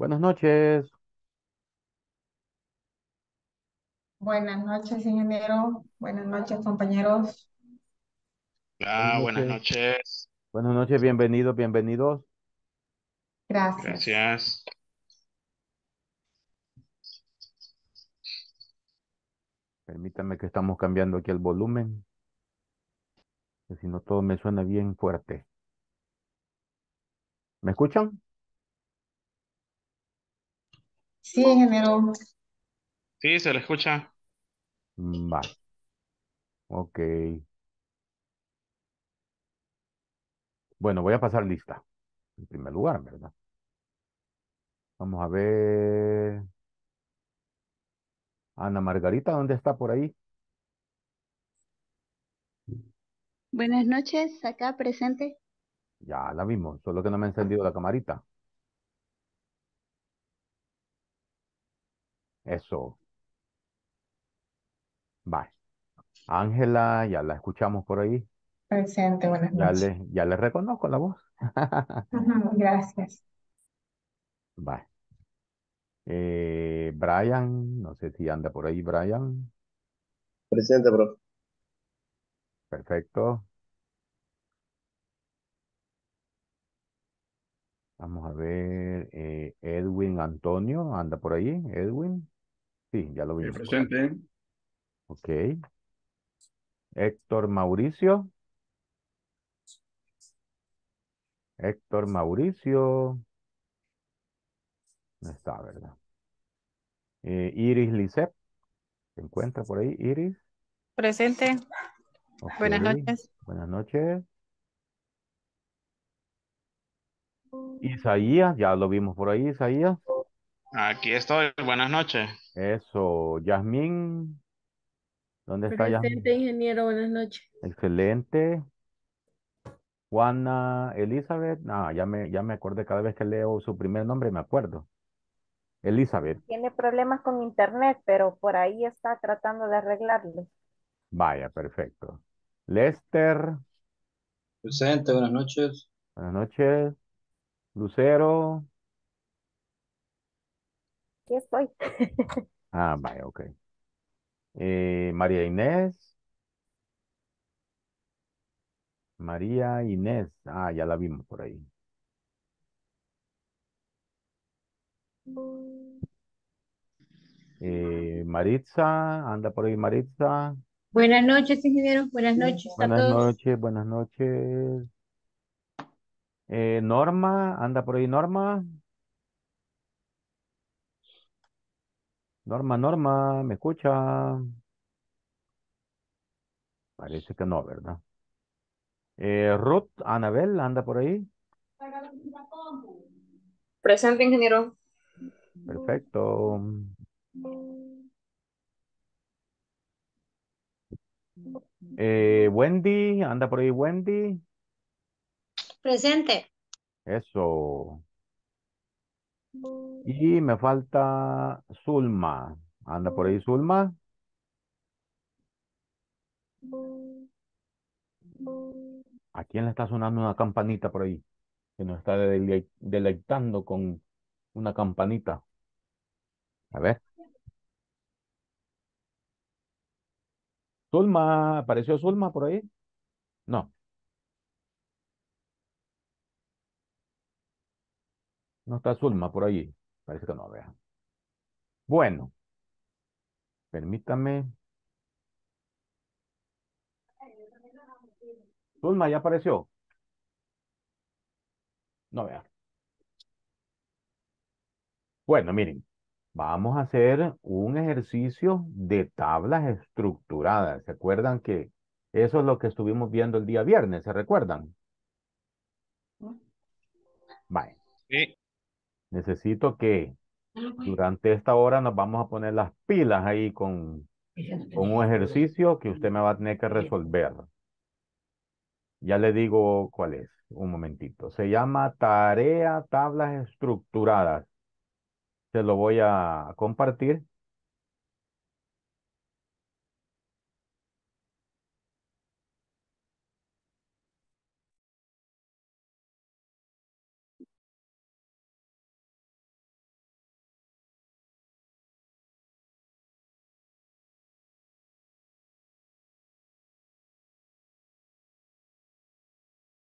Buenas noches. Buenas noches, ingeniero. Buenas noches, compañeros. Buenas Hola, buenas noches. noches. Buenas noches, bienvenidos, bienvenidos. Gracias. Gracias. Permítanme que estamos cambiando aquí el volumen, que si no todo me suena bien fuerte. ¿Me escuchan? Sí, ingeniero. Sí, se le escucha. Vale, ok. Bueno, voy a pasar lista, en primer lugar, ¿verdad? Vamos a ver. Ana Margarita, ¿dónde está por ahí? Buenas noches, acá presente. Ya la vimos, solo que no me ha encendido la camarita. Eso, vale. Ángela, ya la escuchamos por ahí. Presente, buenas noches. Ya le reconozco la voz. Ujú, gracias. Vale. Brian, no sé si anda por ahí, Brian. Presente, profe. Perfecto. Vamos a ver. Edwin Antonio, anda por ahí. Edwin. Sí, ya lo vimos por ahí. Presente. Ok. Héctor Mauricio. Héctor Mauricio. No está, ¿verdad? Iris Lisset. ¿Se encuentra por ahí, Iris? Presente, Ok. buenas noches. Buenas noches. Isaías, ya lo vimos por ahí, Isaías. Aquí estoy. Buenas noches. Eso. Yasmín. ¿Dónde está Presente, Yasmín? ingeniero, buenas noches. Excelente. Juana Elizabeth, ya me acordé, cada vez que leo su primer nombre me acuerdo. Elizabeth, Tiene problemas con internet, pero por ahí está tratando de arreglarlo. vaya, perfecto. Lester, Presente, buenas noches. buenas noches. Lucero, Aquí estoy. vaya, ok. María Inés, María Inés, ya la vimos por ahí. Maritza, anda por ahí Maritza. Buenas noches, ingeniero, buenas noches a Buenas todos. noches, buenas noches. Norma, anda por ahí Norma. Norma, ¿me escucha? Parece que no, ¿verdad? Ruth, Anabel, anda por ahí. Presente, ingeniero. Perfecto. Wendy, anda por ahí Wendy. Presente. Eso. Y me falta Zulma. Anda por ahí Zulma. ¿A quién le está sonando una campanita por ahí? Que nos está deleitando con una campanita. A ver. Zulma, ¿apareció Zulma por ahí? No, no está Zulma por ahí. Parece que no, vea. Bueno, permítame. Zulma ya apareció. No, vea. Bueno, miren, vamos a hacer un ejercicio de tablas estructuradas. ¿Se acuerdan que eso es lo que estuvimos viendo el día viernes? ¿Se recuerdan? Vale, Sí. necesito que durante esta hora nos vamos a poner las pilas ahí con un ejercicio que usted me va a tener que resolver. Ya le digo cuál es. Un momentito. Se llama tarea tablas estructuradas. Se lo voy a compartir.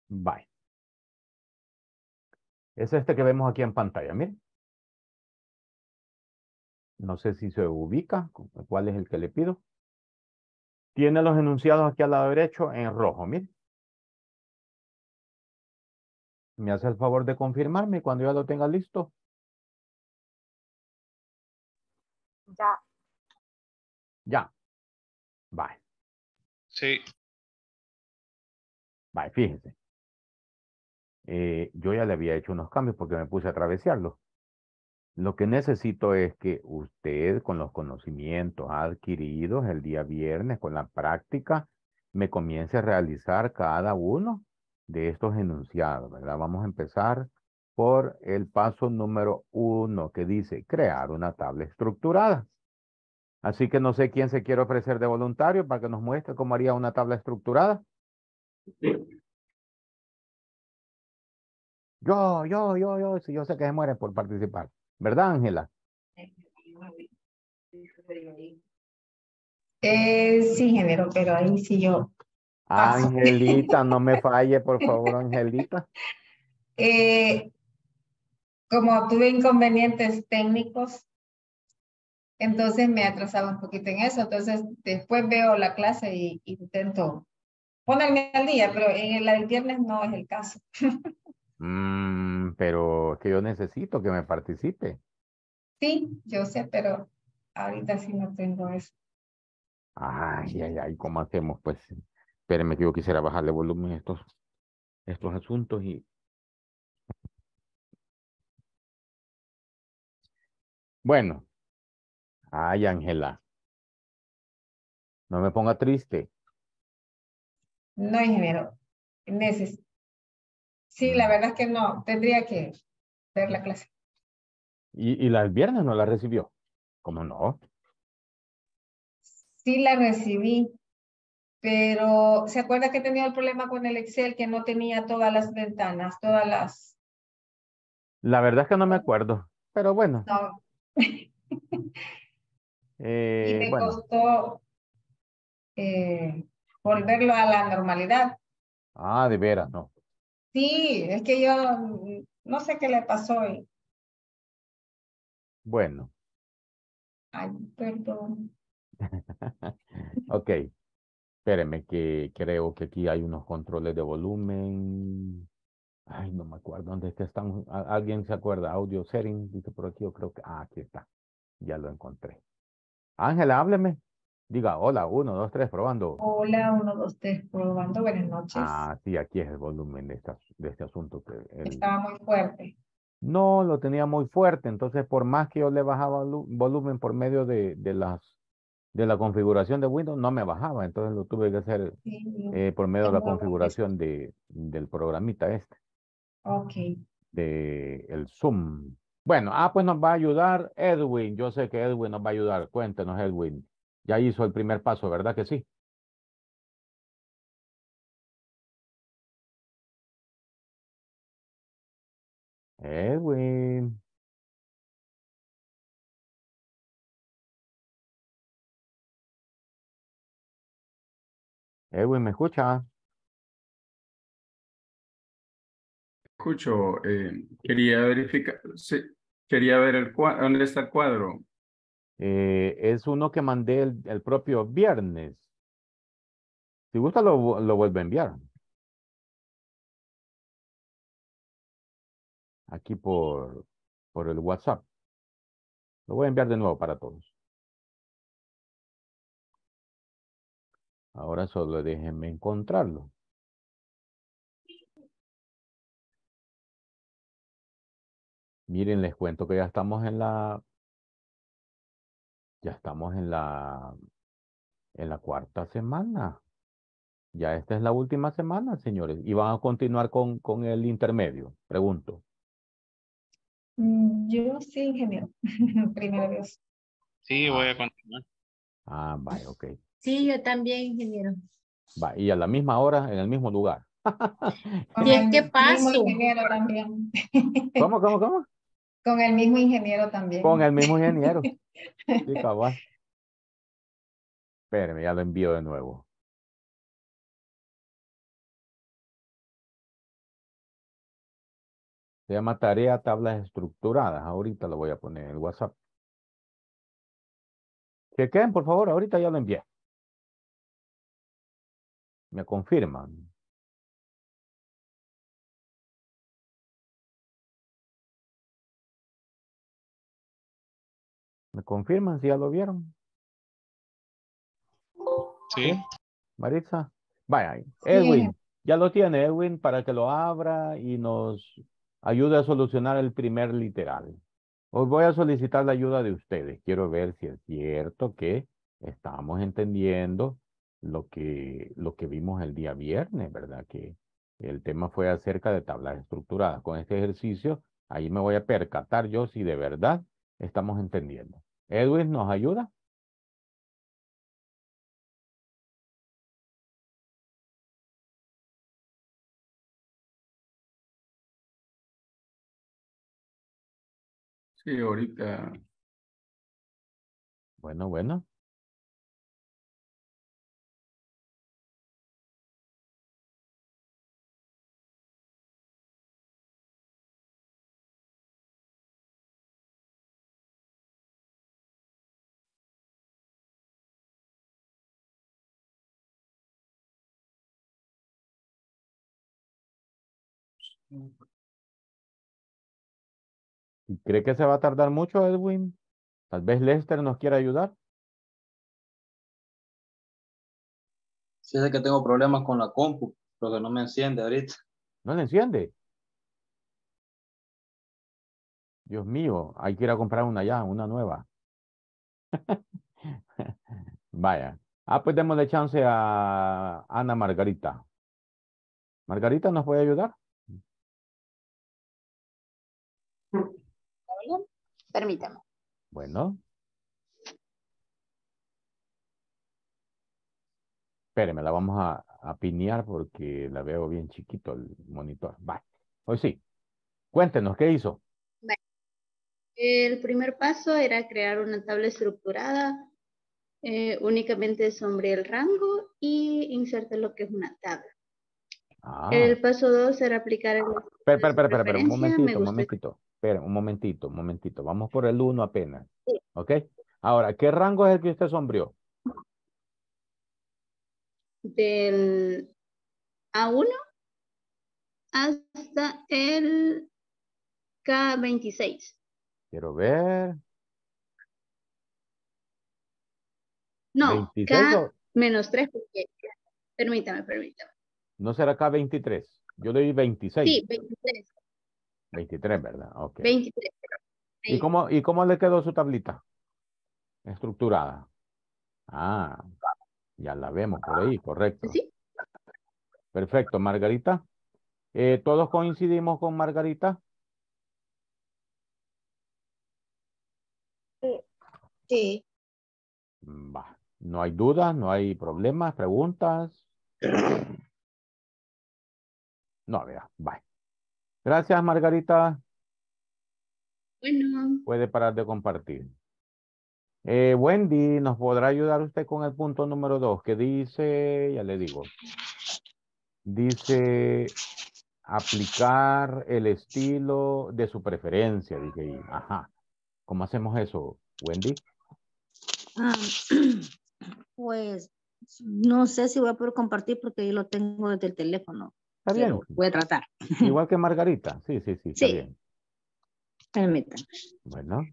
Bye. Es este que vemos aquí en pantalla, miren. No sé si se ubica, cuál es el que le pido. Tiene los enunciados aquí al lado derecho en rojo, miren. Me hace el favor de confirmarme cuando ya lo tenga listo. Ya. Ya. Bye. Sí. Bye, fíjense. Yo ya le había hecho unos cambios porque me puse a travesearlo. Lo que necesito es que usted, con los conocimientos adquiridos el día viernes, con la práctica, me comience a realizar cada uno de estos enunciados, ¿verdad? Vamos a empezar por el paso número 1, que dice crear una tabla estructurada. Así que no sé quién se quiere ofrecer de voluntario para que nos muestre cómo haría una tabla estructurada. Si yo sé que se mueren por participar. ¿Verdad, Ángela? Sí, ingeniero, pero ahí sí yo paso. Angelita, no me falle, por favor, Angelita. Eh, Como tuve inconvenientes técnicos, entonces me he atrasado un poquito en eso. Entonces después veo la clase y intento ponerme al día, pero en la del viernes no es el caso. Pero es que yo necesito que me participe. Sí, yo sé, pero ahorita sí no tengo eso. Ay, ¿cómo hacemos? Pues, espérenme que yo quisiera bajarle volumen a estos asuntos y... Bueno, ay, Ángela, no me ponga triste. No, ingeniero. Sí, la Mm. verdad es que no, tendría que ver la clase. ¿Y la del viernes no la recibió? ¿Cómo no? Sí la recibí, pero ¿se acuerda que tenía el problema con el Excel que no tenía todas las ventanas, todas las... La verdad es que no me acuerdo, pero bueno, No. Y me bueno. costó volverlo a la normalidad. De veras, no. Sí, es que yo no sé qué le pasó. Bueno, Ay, perdón. ok. Espérenme que creo que aquí hay unos controles de volumen. Ay, no me acuerdo dónde es que están. ¿Alguien se acuerda? Audio settings, dice por aquí, yo creo que... aquí está. Ya lo encontré. Ángela, hábleme. Diga, hola, 1, 2, 3, probando. Hola, 1, 2, 3, probando. Buenas noches. Sí, aquí es el volumen de este asunto. Estaba muy fuerte. No, lo tenía muy fuerte, entonces por más que yo le bajaba volumen por medio de la configuración de Windows, no me bajaba, entonces lo tuve que hacer Sí, por medio de es la muy molesto. configuración del programita Ok. de el Zoom. Bueno, pues nos va a ayudar Edwin. Yo sé que Edwin nos va a ayudar. Cuéntenos, Edwin. Ya hizo el primer paso, ¿verdad que sí? Edwin. Edwin, ¿me escucha? Escucho, quería verificar, sí, quería ver el cuadro, ¿dónde está el cuadro? Es uno que mandé el propio viernes. Si gusta, lo vuelvo a enviar. Aquí por el WhatsApp. Lo voy a enviar de nuevo para todos. Ahora solo déjenme encontrarlo. Miren, les cuento que ya estamos en la cuarta semana. Ya esta es la última semana, señores. Y van a continuar con el intermedio. Pregunto. Yo sí, ingeniero. Primero Dios. Sí, voy Ah, a continuar. vaya, ok. Sí, yo también, ingeniero. Va, y a la misma hora, en el mismo lugar. Con Si es que el mismo paso. ingeniero también. ¿Cómo? Con el mismo ingeniero Con también. el mismo ingeniero. Sí, cabal. Espérenme, ya lo envío de nuevo. Se llama tarea tablas estructuradas. Ahorita lo voy a poner en el WhatsApp. Chequen, por favor, ahorita ya lo envié. Me confirman. ¿Me confirman si ya lo vieron? Sí. Maritza. Vaya, Sí. Edwin. Ya lo tiene, Edwin, para que lo abra y nos ayude a solucionar el primer literal. Hoy voy a solicitar la ayuda de ustedes. Quiero ver si es cierto que estamos entendiendo lo que vimos el día viernes, ¿verdad? Que el tema fue acerca de tablas estructuradas. Con este ejercicio, ahí me voy a percatar yo si de verdad estamos entendiendo. Edwin, ¿nos ayuda? Sí, ahorita. Bueno, bueno. ¿Y cree que se va a tardar mucho, Edwin? Tal vez Lester nos quiera ayudar. Sí, sé que tengo problemas con la compu, porque no me enciende ahorita. ¿No le enciende? Dios mío, hay que ir a comprar una ya, una nueva. Vaya. Ah, pues démosle chance a Ana Margarita. Margarita, ¿nos puede ayudar? Permítame. Bueno. Espéreme, la vamos a pinear porque la veo bien chiquito el monitor. Vaya. Hoy sí. Cuéntenos, ¿qué hizo? Bueno, el primer paso era crear una tabla estructurada. Únicamente sombreé el rango y inserté lo que es una tabla. Ah. El paso 2 era aplicar el Espera, un preferencia. Me gustó. momentito. Espera, un momentito. Vamos por el 1 apenas. Sí. ¿Ok? Ahora, ¿qué rango es el que usted sombreó? Del A1 hasta el K26. Quiero ver. No, 26 o K-3 porque... Permítame. no será K23. Yo le di 26. Sí, 23. 23, ¿verdad? Ok. 23. ¿Y cómo le quedó su tablita? Estructurada. Ah, ya la vemos por ahí, correcto. ¿Sí? Perfecto, Margarita. ¿Todos coincidimos con Margarita? Sí. Va. No hay dudas, no hay problemas, preguntas. No, vea, va. Gracias, Margarita. Bueno, Puede parar de compartir. Wendy, ¿nos podrá ayudar usted con el punto número 2? Que dice, ya le digo, dice aplicar el estilo de su preferencia, dije ahí. Ajá. ¿Cómo hacemos eso, Wendy? Pues no sé si voy a poder compartir porque yo lo tengo desde el teléfono. Está bien. Pero voy a tratar. Igual que Margarita. Sí, está Sí. bien. Permítanme. Bueno.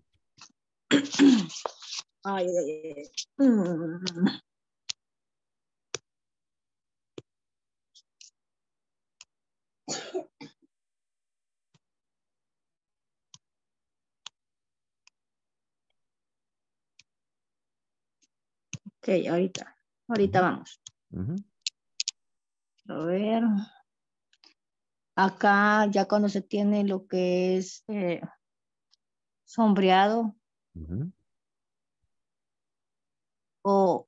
Ay. Mm. Ok, ahorita vamos. A ver. Acá ya cuando se tiene lo que es sombreado o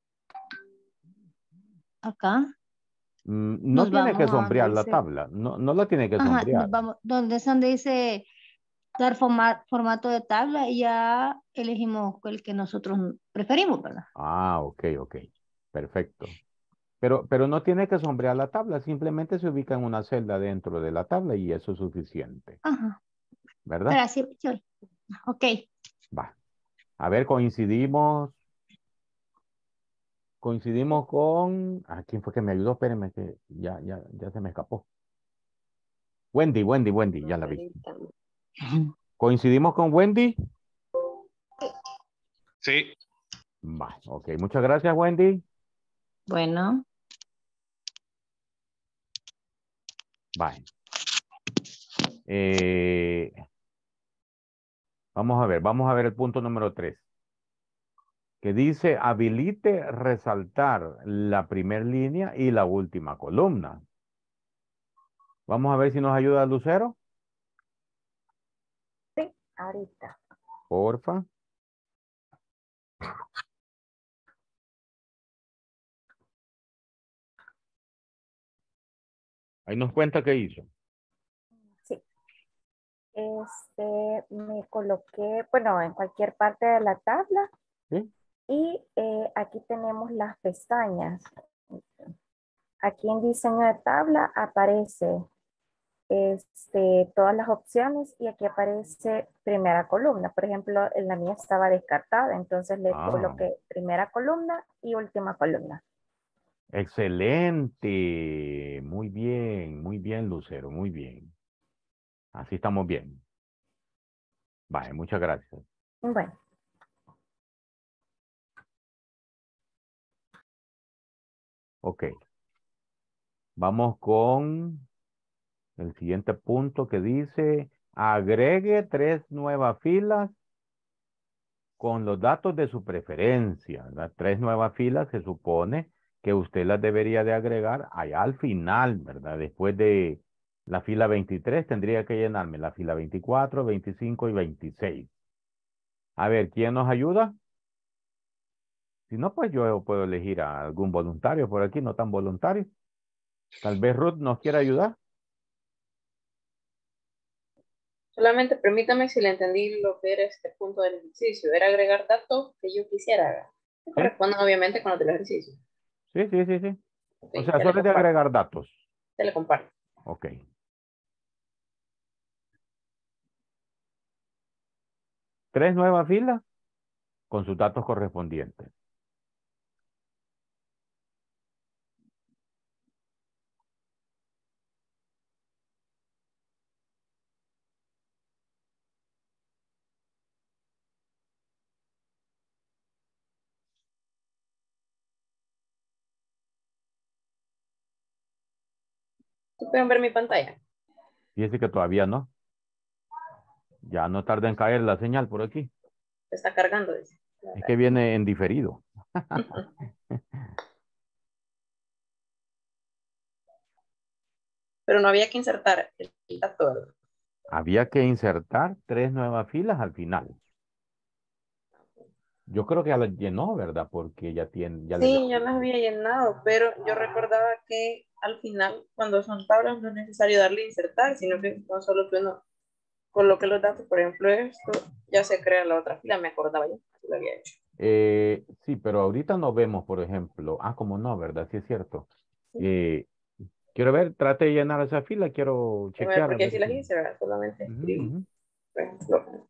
acá. No tiene que sombrear la tabla. No la tiene que sombrear. Nos vamos, donde dice dar formato de tabla y ya elegimos el que nosotros preferimos, ¿verdad? Ah, ok. Perfecto. Pero no tiene que sombrear la tabla, simplemente se ubica en una celda dentro de la tabla y eso es suficiente, Ajá. ¿verdad? Pero así, ok. Va. A ver, coincidimos con... ¿A quién fue que me ayudó? Espérenme que ya se me escapó. Wendy, ya la vi. ¿Coincidimos con Wendy? Sí. Va, ok. Muchas gracias, Wendy. Bueno. Bye. Vamos a ver el punto número 3. Que dice habilite resaltar la primera línea y la última columna. Vamos a ver si nos ayuda Lucero. Sí, ahorita. Porfa. Ahí nos cuenta qué hizo. Sí. Me coloqué, bueno, en cualquier parte de la tabla. ¿Sí? Y aquí tenemos las pestañas. Aquí en diseño de tabla aparece todas las opciones y aquí aparece primera columna. Por ejemplo, en la mía estaba descartada, entonces le coloqué primera columna y última columna. Excelente. Muy bien, Lucero, muy bien. Así estamos bien. Vale, muchas gracias. Bueno. Ok. Vamos con el siguiente punto que dice, agregue 3 nuevas filas con los datos de su preferencia. Las 3 nuevas filas se supone que usted las debería de agregar allá al final, ¿verdad? Después de la fila 23 tendría que llenarme la fila 24, 25 y 26. A ver, ¿quién nos ayuda? Si no, pues yo puedo elegir a algún voluntario por aquí, no tan voluntario. Tal vez Ruth nos quiera ayudar. Solamente permítame si le entendí lo que era este punto del ejercicio. Era agregar datos que yo quisiera. Que corresponden obviamente con los del ejercicio. Sí. Okay, O sea, solo es de agregar datos. Se le comparto. Ok. 3 nuevas filas con sus datos correspondientes. ¿Sí pueden ver mi pantalla? Fíjese que todavía no. Ya no tarda en caer la señal por aquí. Se está cargando, dice. Es que viene en diferido. Pero no había que insertar el dato, ¿verdad? Había que insertar 3 nuevas filas al final. Yo creo que ya las llenó, ¿verdad? Porque ya tiene... Ya Sí, yo las había llenado, pero yo recordaba que al final, cuando son tablas, no es necesario darle insertar, sino que no solo que uno coloque los datos, por ejemplo, esto, ya se crea la otra fila, me acordaba yo, así lo había hecho. Sí, pero ahorita no vemos, por ejemplo... como no, ¿verdad? Sí es cierto. Quiero ver, trate de llenar esa fila, quiero chequear. Porque así las hice, ¿verdad? Solamente escribí, por ejemplo.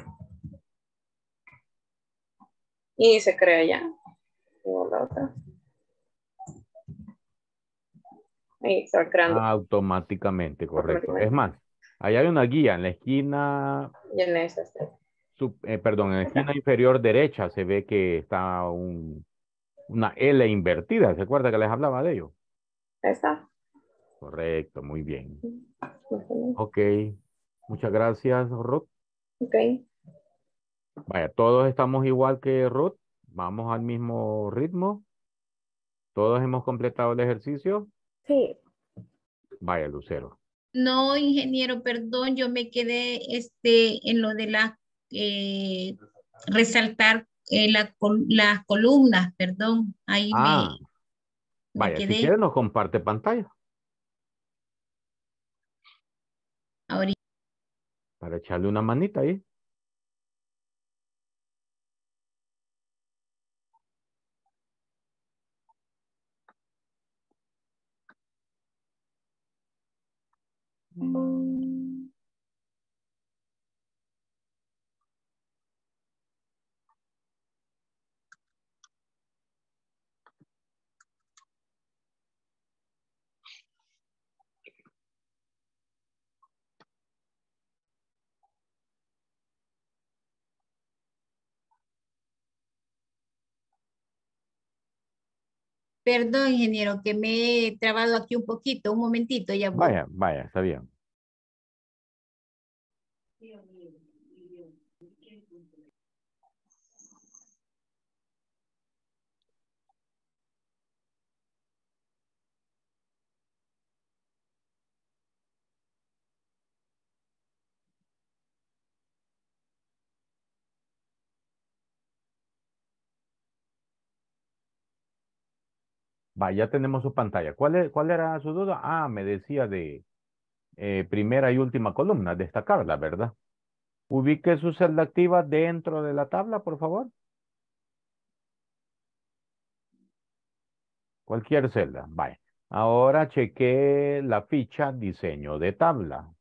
Y se crea ya. La otra. Ahí se va creando. Automáticamente, correcto. Es más, ahí hay una guía en la esquina... Y en esa perdón, en la esquina inferior derecha se ve que está una L invertida. ¿Se acuerda que les hablaba de ello? Está. Correcto, muy bien. Ok, muchas gracias, Ruth. Ok. Vaya, todos estamos igual que Ruth. Vamos al mismo ritmo. ¿Todos hemos completado el ejercicio? Sí. Vaya, Lucero. No, ingeniero, perdón, yo me quedé en lo de resaltar las columnas, perdón, ahí me Vaya, si quedé quiere nos comparte pantalla. ahorita. Para echarle una manita ahí. Perdón, ingeniero, que me he trabado aquí un poquito, un momentito, ya voy. Vaya, vaya, está bien. Vaya, ya tenemos su pantalla. ¿Cuál era su duda? Ah, me decía de primera y última columna, destacarla, ¿verdad? Ubique su celda activa dentro de la tabla, por favor. Cualquier celda, vaya. Ahora cheque la ficha diseño de tabla.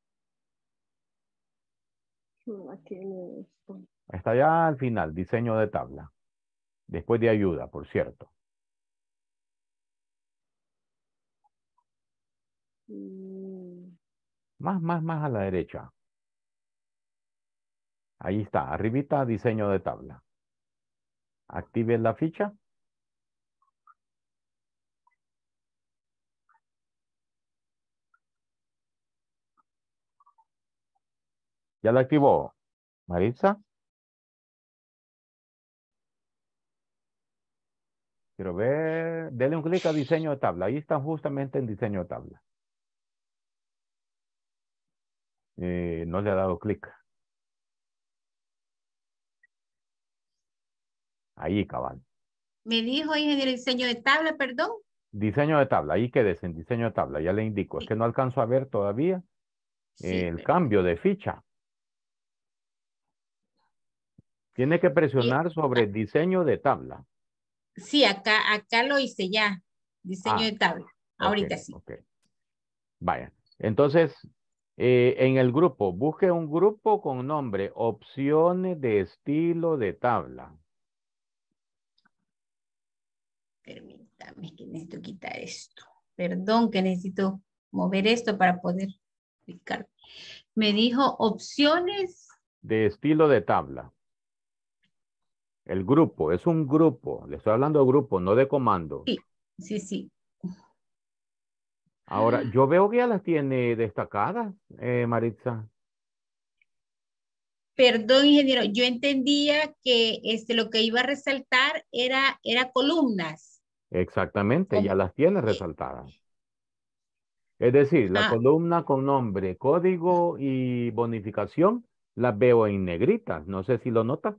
Está ya al final, diseño de tabla. Después de ayuda, por cierto. Más a la derecha. Ahí está, arribita, diseño de tabla. Active la ficha. ¿Ya la activó, Maritza? Quiero ver, dele un clic a diseño de tabla. Ahí está justamente en diseño de tabla. No le ha dado clic. Ahí, cabal. Me dijo, ingeniero, diseño de tabla, perdón. Diseño de tabla, ahí quédese en diseño de tabla, ya le indico. Es que no alcanzo a ver todavía Sí, el perdón. cambio de ficha. Tiene que Y- presionar sobre diseño de tabla. Sí, acá lo hice ya. Diseño Ah, de tabla. ok, Ahorita sí. ok. Vaya. Entonces, en el grupo, busque un grupo con nombre opciones de estilo de tabla. Permítame que necesito quitar esto. Perdón que necesito mover esto para poder explicar. Me dijo opciones. De estilo de tabla. El grupo, es un grupo. Le estoy hablando de grupo, no de comando. Sí, sí. Ahora, yo veo que ya las tiene destacadas, Maritza. Perdón, ingeniero, yo entendía que lo que iba a resaltar era columnas. Exactamente, ya las tiene resaltadas. Es decir, la Ah, columna con nombre, código y bonificación las veo en negritas. No sé si lo nota.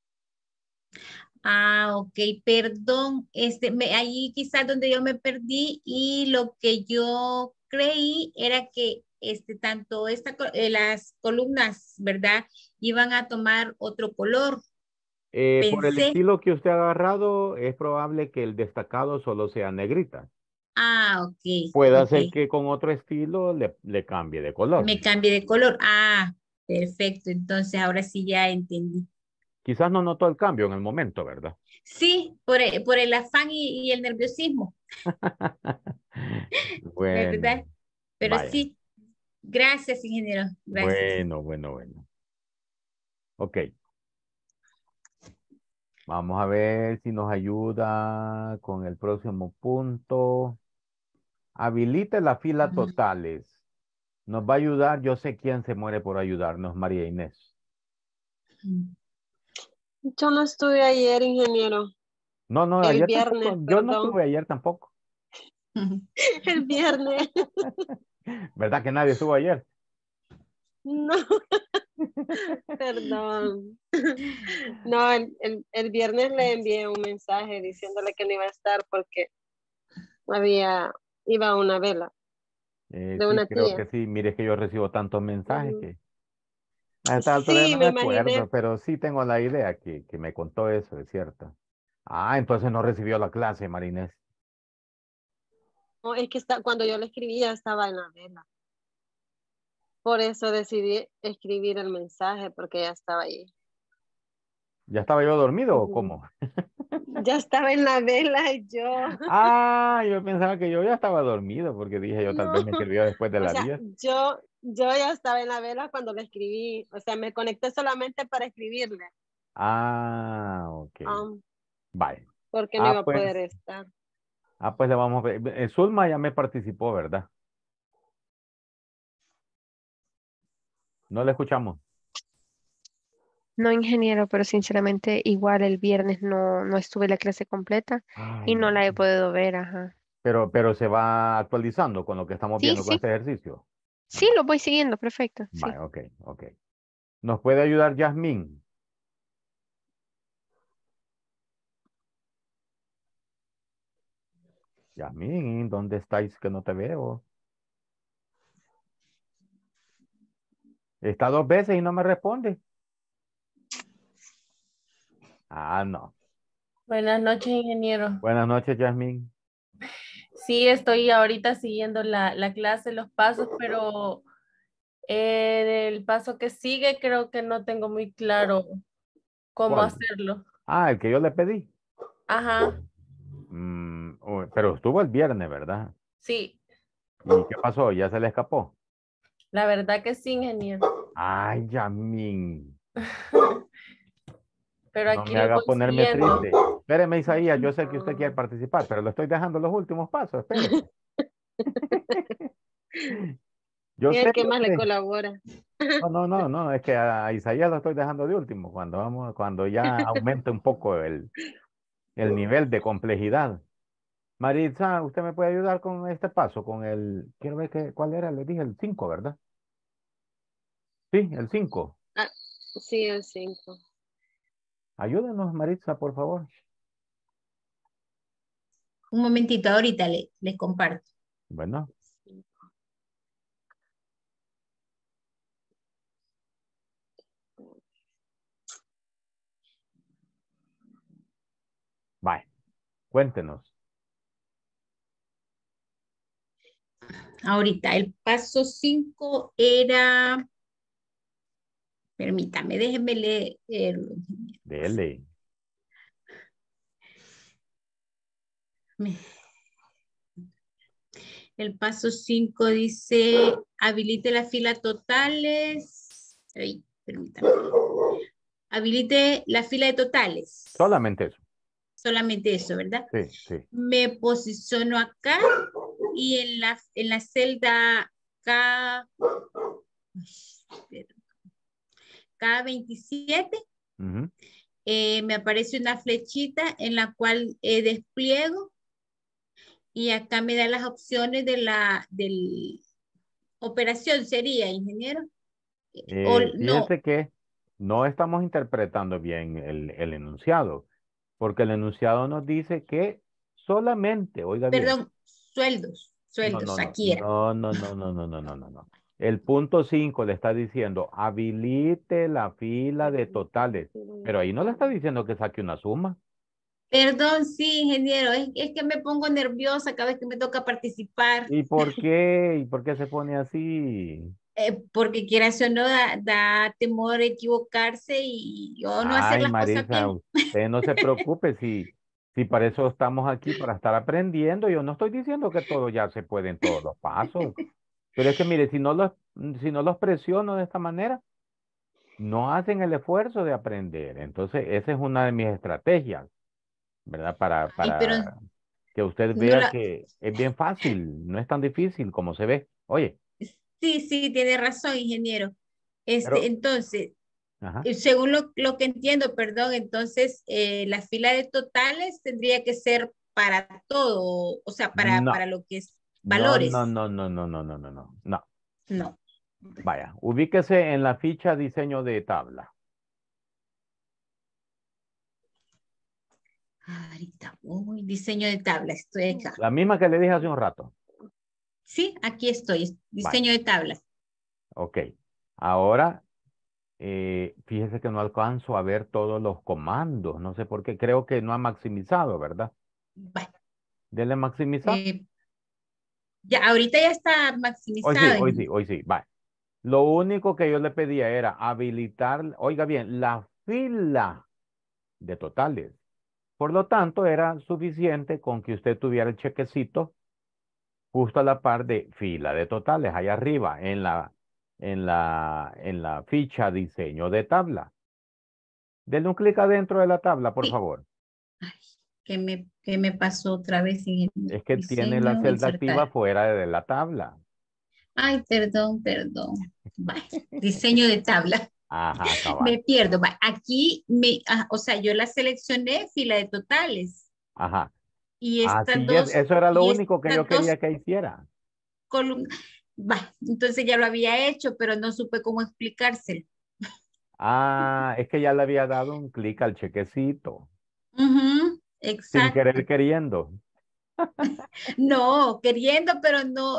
ok, perdón. Ahí quizás donde yo me perdí y lo que yo creí era que tanto las columnas, ¿verdad? Iban a tomar otro color. Por el Pensé, estilo que usted ha agarrado, es probable que el destacado solo sea negrita. ok, Puede ok. ser que con otro estilo le cambie de color. Me cambié de color. Perfecto. Entonces ahora sí ya entendí. Quizás no notó el cambio en el momento, ¿verdad? Sí, por el afán y el nerviosismo, Bueno, ¿verdad? Pero vaya. sí, gracias, ingeniero. Gracias. Bueno. Ok. Vamos a ver si nos ayuda con el próximo punto. Habilite la fila totales. Nos va a ayudar, yo sé quién se muere por ayudarnos, María Inés. Yo no estuve ayer, ingeniero. No, El ayer viernes, tampoco. Yo no perdón. estuve ayer tampoco. El viernes. ¿Verdad que nadie estuvo ayer? No, perdón. No, el viernes le envié un mensaje diciéndole que no iba a estar porque iba a una vela de Sí, una creo tía. que sí. Mire, es que yo recibo tantos mensajes Ujú. que a esta altura ya Sí, no me me imaginé. acuerdo, pero sí tengo la idea que me contó eso, es cierto. Ah, entonces no recibió la clase, Marinés. No, es que cuando yo le escribía estaba en la vela. Por eso decidí escribir el mensaje, porque ya estaba ahí. ¿Ya estaba yo dormido o Ujú. cómo? Ya estaba en la vela y yo. Ah, yo pensaba que yo ya estaba dormido porque dije yo tal No, vez me escribió después de o las sea, 10. yo ya estaba en la vela cuando lo escribí. O sea, me conecté solamente para escribirle, Ah, ok. Bye. porque no Ah, iba a poder pues, estar. le vamos a ver. Zulma ya me participó, ¿verdad? No le escuchamos. No, ingeniero, pero sinceramente igual el viernes no estuve la clase completa y Ay, no la he podido ver, ajá. pero se va actualizando con lo que estamos Sí, viendo con sí, este ejercicio. sí, lo voy siguiendo, perfecto, sí. Bye, ok, ok. ¿Nos puede ayudar Yasmín? Yasmín, ¿dónde estáis que no te veo? Está 2 veces y no me responde. Ah, no. Buenas noches, ingeniero. Buenas noches, Yasmín. Sí, estoy ahorita siguiendo la clase, los pasos, pero el paso que sigue creo que no tengo muy claro cómo ¿Cuál? hacerlo. Ah, el que yo le pedí. Ajá, Pero estuvo el viernes, ¿verdad? sí, ¿Y qué pasó? ¿Ya se le escapó? la verdad que sí, ingeniero. Ay, Yasmín. Pero No aquí me lo haga voy ponerme siguiendo. triste. Espéreme, Isaías, yo sé que usted quiere participar, pero le estoy dejando los últimos pasos, espérese. Yo Es sé, el que yo más le sé. colabora. No, es que a Isaías lo estoy dejando de último, cuando ya aumente un poco el nivel de complejidad. Maritza, ¿usted me puede ayudar con este paso? Quiero ver cuál era, le dije el 5, ¿verdad? Sí, el 5. Ah, sí, el 5. Ayúdenos, Maritza, por favor. Un momentito, ahorita le comparto. Bueno, bye, cuéntenos. Ahorita, el paso 5 era, permítame, déjenme leerlo. Dele. El paso 5 dice, habilite las filas totales. Ay, permítame. Habilite la fila de totales. Solamente eso. Solamente eso, ¿verdad? Sí, sí. Me posiciono acá y en la celda K, K27 Ujú. me aparece una flechita en la cual despliego y acá me da las opciones de la operación, sería, ingeniero. O no, Fíjese que no estamos interpretando bien el enunciado, porque el enunciado nos dice que solamente, oiga bien, perdón, sueldos, aquí era. no. El punto 5 le está diciendo habilite la fila de totales, pero ahí no le está diciendo que saque una suma. Perdón, sí, ingeniero, es que me pongo nerviosa cada vez que me toca participar, ¿Y por qué? ¿Y por qué se pone así? porque quieras o no, da temor equivocarse y yo no hacer Ay, las cosas Marisa, bien. usted no se preocupe si para eso estamos aquí, para estar aprendiendo. Yo no estoy diciendo que todo ya se puede en todos los pasos, pero es que mire, si no los presiono de esta manera, no hacen el esfuerzo de aprender. Entonces, esa es una de mis estrategias, ¿verdad? Para, Ay, pero para que usted no vea la, que es bien fácil, no es tan difícil como se ve. Oye, sí, tiene razón, ingeniero. pero, Entonces, ajá, según lo que entiendo, perdón, entonces la fila de totales tendría que ser para todo, o sea, para no, lo que es no, no, valores. no, no, no, no, no, no, no, no. No. Vaya, ubíquese en la ficha diseño de tabla. Ahorita, uy, diseño de tabla, estoy acá. La misma que le dije hace un rato. Sí, aquí estoy, Vaya, diseño de tabla. ok. Ahora, fíjese que no alcanzo a ver todos los comandos. No sé por qué. Creo que no ha maximizado, ¿verdad? Bueno, Dele maximizar. ya, ahorita ya está Hoy sí, maximizado. hoy sí, hoy sí. Vaya. Lo único que yo le pedía era habilitar, oiga bien, la fila de totales. Por lo tanto, era suficiente con que usted tuviera el chequecito justo a la par de fila de totales, ahí arriba, en la ficha diseño de tabla. Denle un clic adentro de la tabla, por favor. ¿Qué me pasó otra vez en el Es que tiene la diseño? celda activa Insertar. fuera de la tabla. Ay, perdón. Vale. Diseño de tabla. Ajá, cabal. Me pierdo. Va, aquí, o sea, yo la seleccioné fila de totales. Ajá. Y estas Así es, dos, eso era lo y único que yo estas dos quería que hiciera. columnas. Va, entonces ya lo había hecho, pero no supe cómo explicárselo. Ah, es que ya le había dado un clic al chequecito. Sin Exacto. querer queriendo. No, queriendo, pero no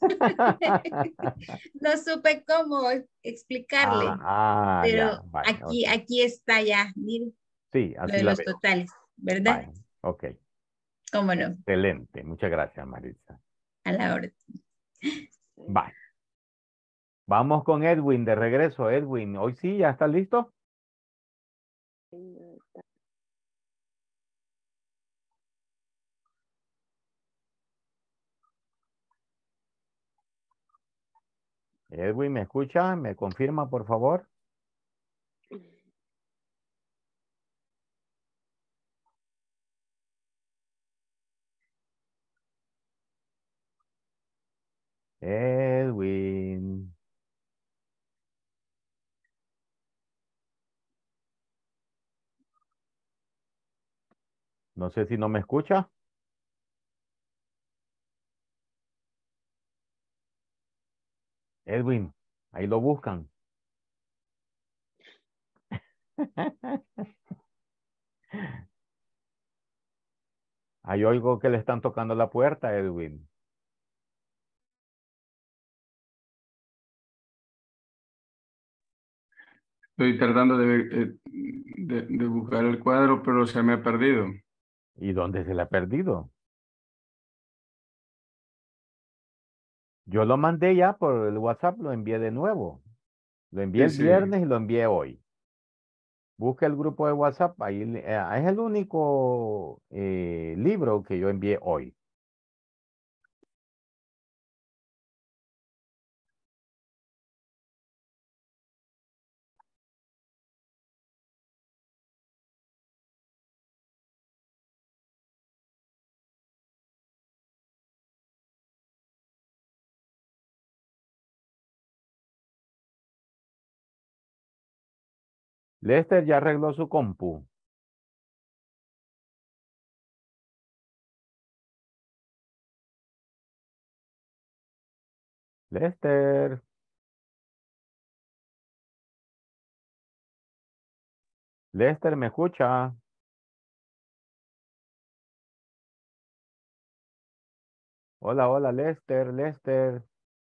supe cómo explicarle. Ya, Pero vale, ok. aquí está ya, mire, Sí, lo así de la los veo. totales, ¿verdad? Vale, ok. ¿Cómo no? Excelente, muchas gracias, Maritza. A la hora. Vale. Vamos con Edwin de regreso. Edwin, hoy sí, ¿ya está listo? Edwin, ¿me escucha? ¿Me confirma, por favor? Edwin. No sé si no me escucha. Edwin, ahí lo buscan. Ahí oigo que le están tocando la puerta, Edwin. Estoy tratando de buscar el cuadro, pero se me ha perdido. ¿Y dónde se le ha perdido? Yo lo mandé ya por el WhatsApp, lo envié de nuevo. Lo envié el Sí. viernes y lo envié hoy. Busque el grupo de WhatsApp, ahí es el único libro que yo envié hoy. Lester ya arregló su compu. Lester. Lester, ¿me escucha? Hola, hola, Lester, Lester.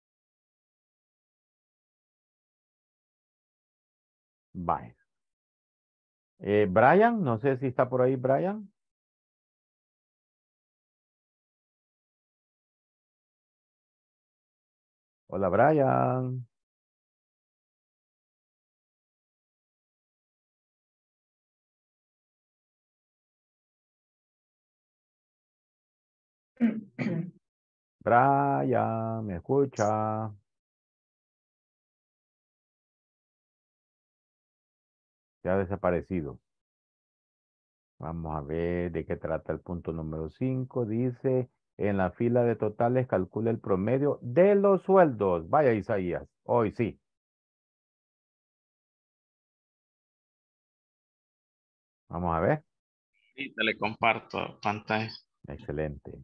Bye. Brian, no sé si está por ahí, Brian. Hola, Brian. Brian, ¿me escucha? Se ha desaparecido. Vamos a ver de qué trata el punto número 5. Dice, en la fila de totales calcula el promedio de los sueldos. Vaya, Isaías. Hoy sí. Vamos a ver. Sí, te le comparto pantalla. Excelente.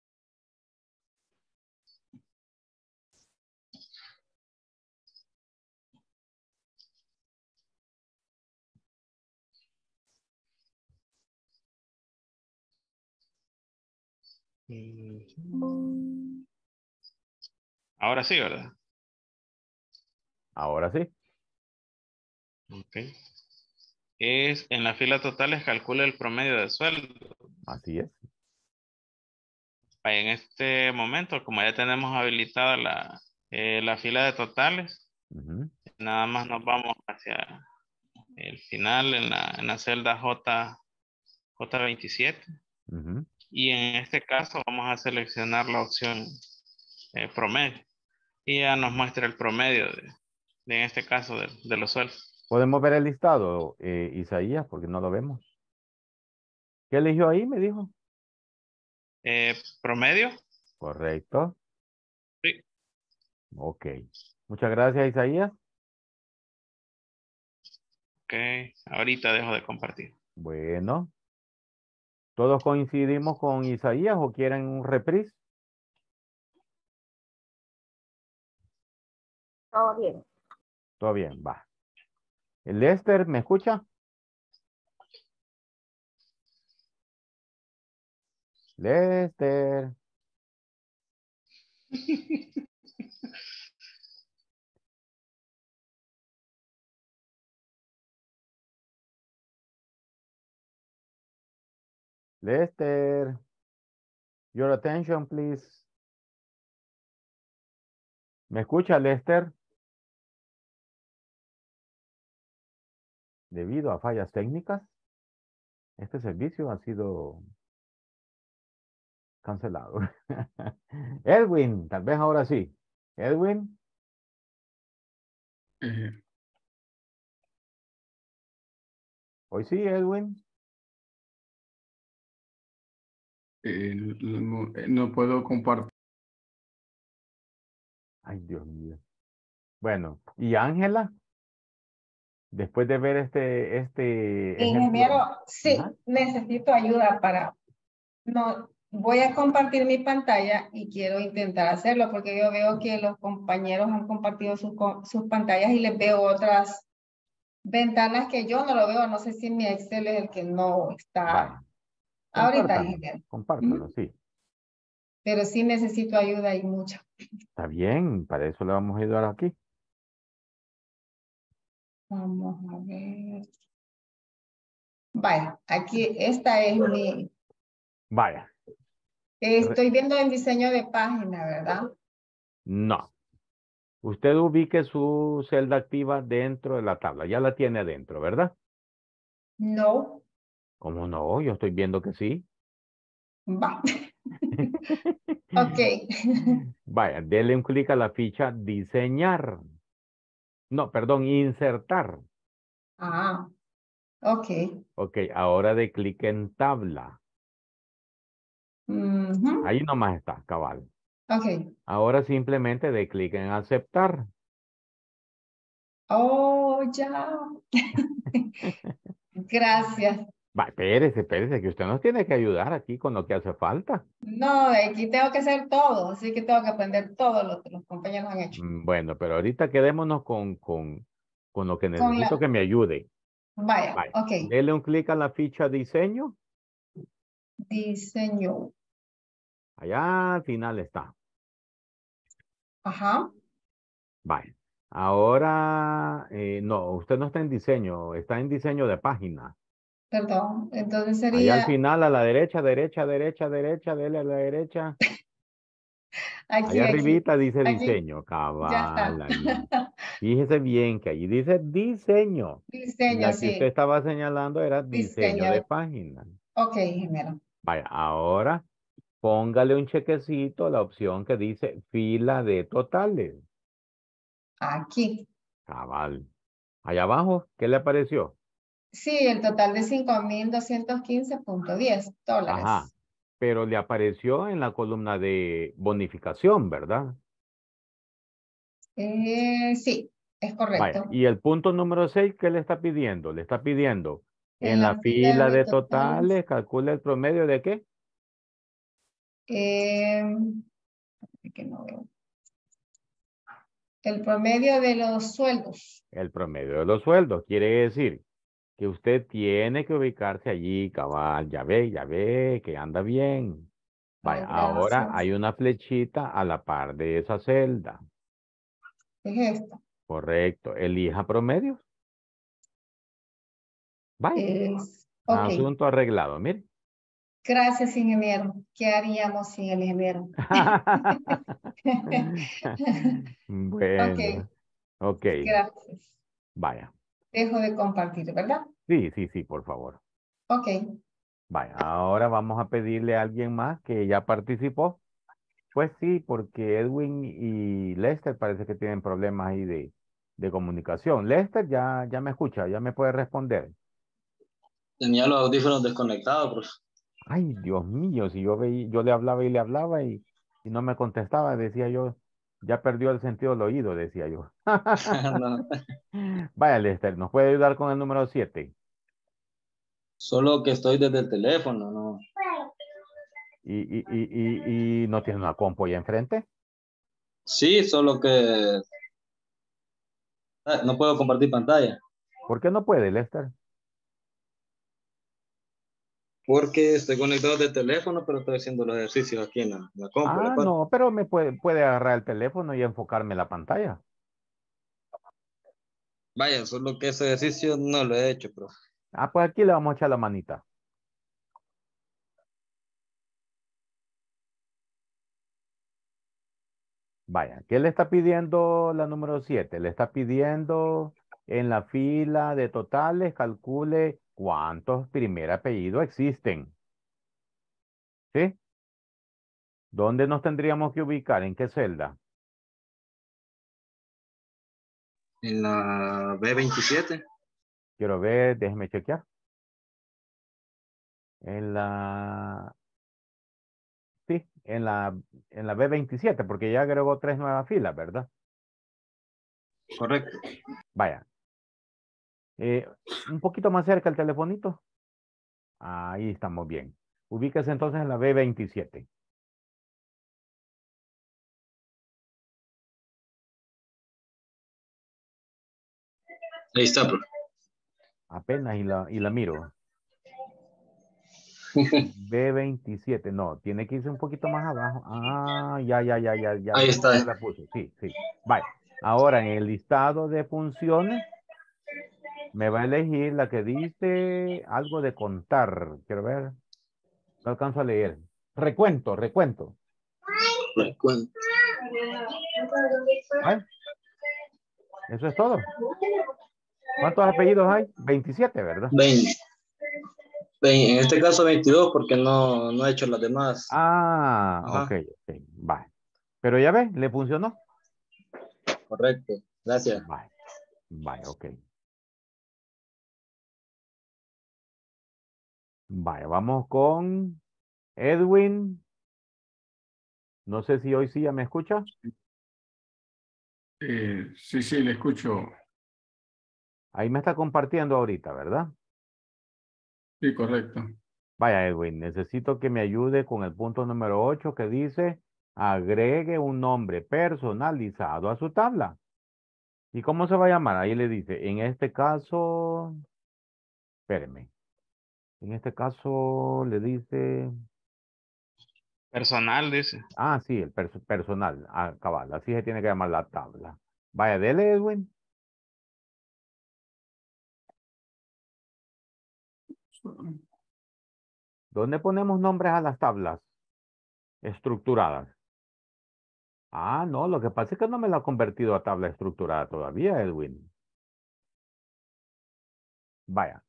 Ahora sí, ¿verdad? Ahora sí. Ok. Es en la fila totales calcula el promedio de sueldo. Así es. En este momento, como ya tenemos habilitada la fila de totales, nada más nos vamos hacia el final en la celda J27. Ujú. Y en este caso vamos a seleccionar la opción promedio. Y ya nos muestra el promedio en este caso de los sueldos. ¿Podemos ver el listado, Isaías? Porque no lo vemos. ¿Qué eligió ahí, me dijo? ¿Promedio? Correcto. Sí. Ok. Muchas gracias, Isaías. Ok, ahorita dejo de compartir. Bueno. ¿Todos coincidimos con Isaías o quieren un reprise? Todo bien. Todo bien, va. Lester, ¿me escucha? Lester. Lester. Your attention, please. ¿Me escucha, Lester? Debido a fallas técnicas, este servicio ha sido cancelado. Edwin, tal vez ahora sí. Edwin. Hoy sí, Edwin. No puedo compartir. Ay, Dios mío. Bueno, ¿y Ángela? Después de ver este ejemplo. Ingeniero, sí, Ajá. necesito ayuda para... No, voy a compartir mi pantalla y quiero intentar hacerlo porque yo veo que los compañeros han compartido sus pantallas y les veo otras ventanas que yo no lo veo. No sé si mi Excel es el que no está Vaya. ahorita, Compártalo, ingeniero. compártalo, sí. Pero sí necesito ayuda y mucha. Está bien, para eso le vamos a ayudar aquí. Vamos a ver. Vaya, aquí esta es mi... Vaya. Estoy viendo el diseño de página, ¿verdad? No. Usted ubique su celda activa dentro de la tabla. Ya la tiene adentro, ¿verdad? No. ¿Cómo no? Yo estoy viendo que sí. Va. Ok. Vaya, dele un clic a la ficha diseñar. No, perdón, insertar. Ah, ok. Ok, ahora de clic en tabla. Ujú. Ahí nomás está, cabal. Ok. Ahora simplemente de clic en aceptar. Oh, ya. Gracias. Va, espérese, que usted nos tiene que ayudar aquí con lo que hace falta. No, aquí tengo que hacer todo, así que tengo que aprender todo lo que los compañeros han hecho. Bueno, pero ahorita quedémonos con lo que Con necesito la... que me ayude. Vaya, Vaya, ok. dele un clic a la ficha diseño. Diseño. Allá al final está. Ajá. Vaya. Ahora, no, usted no está en diseño, está en diseño de página. Perdón. Entonces Allá al sería... final, a la derecha, derecha, dele a la derecha. Allá Aquí. arribita dice Aquí. diseño, Ya está. cabal, ahí. Fíjese bien que allí dice diseño. Y Diseño, la que usted sí. estaba señalando era diseño Diseño. de página. Ok, ingeniero. Vaya, ahora póngale un chequecito a la opción que dice fila de totales. Aquí. Cabal. Allá abajo, ¿qué le apareció? Sí, el total de $5,215.10. Ajá. Pero le apareció en la columna de bonificación, ¿verdad? Sí, es Vaya, correcto. y el punto número 6, ¿qué le está pidiendo? Le está pidiendo en En la la fila fila de de totales. totales, calcula el promedio de qué? Que no veo. El promedio de los sueldos. El promedio de los sueldos. Quiere decir que usted tiene que ubicarse allí, cabal. Ya ve, que anda bien. Vaya, ahora Gracias. hay una flechita a la par de esa celda. Es esta. Correcto. Elija promedios. Vaya. Ok. Asunto arreglado, mire. Gracias, ingeniero. ¿Qué haríamos sin el ingeniero? Bueno. Ok. Ok. Gracias. Vaya. Dejo de compartir, ¿verdad? Sí, por favor. Ok. Vaya, ahora vamos a pedirle a alguien más que ya participó. Pues sí, porque Edwin y Lester parece que tienen problemas ahí de comunicación. Lester ya me escucha, ya me puede responder. Tenía los audífonos desconectados, profe. Ay, Dios mío, si yo le hablaba y no me contestaba, decía yo, ya perdió el sentido del oído, decía yo. No. Vaya, Lester, ¿nos puede ayudar con el número 7? Solo que estoy desde el teléfono, ¿no? Y no tiene una compu ahí enfrente. Sí, solo que no puedo compartir pantalla. ¿Por qué no puede, Lester? Porque estoy conectado desde el teléfono, pero estoy haciendo los ejercicios aquí en la compu. Ah, no, pero me puede agarrar el teléfono y enfocarme la pantalla. Vaya, solo que ese ejercicio no lo he hecho, profe. Ah, pues aquí le vamos a echar la manita. Vaya, ¿qué le está pidiendo la número 7? Le está pidiendo en la fila de totales, calcule cuántos primer apellidos existen. ¿Sí? ¿Dónde nos tendríamos que ubicar? ¿En qué celda? En la B27. Quiero ver, déjeme chequear. En la... Sí, en la B27, porque ya agregó 3 nuevas filas, ¿verdad? Correcto. Vaya. Un poquito más cerca el telefonito. Ahí estamos bien. Ubíquese entonces en la B27. Ahí está, profe. Apenas y la miro. B27, no, tiene que irse un poquito más abajo. Ah, ya Ahí está. la puse. Sí. Vaya. Ahora en el listado de funciones me va a elegir la que dice algo de contar. Quiero ver. No alcanzo a leer. Recuento. Recuento. Vaya. Eso es todo. ¿Cuántos apellidos hay? 27, ¿verdad? 20. En este caso 22 porque no he hecho las demás. Ah, Ajá. ok. Vaya. Pero ya ves, le funcionó. Correcto. Gracias. Vaya, ok. Vaya, vamos con Edwin. No sé si hoy sí ya me escucha. Sí, le escucho. Ahí me está compartiendo ahorita, ¿verdad? Sí, correcto. Vaya, Edwin, necesito que me ayude con el punto número 8 que dice agregue un nombre personalizado a su tabla. ¿Y cómo se va a llamar? Ahí le dice, en este caso, espéreme. En este caso le dice... Personal, dice. Ah, sí, el personal. Ah, cabal, así se tiene que llamar la tabla. Vaya, dele, Edwin. ¿Dónde ponemos nombres a las tablas estructuradas? Ah, no, lo que pasa es que no me la ha convertido a tabla estructurada todavía, Edwin. Vaya.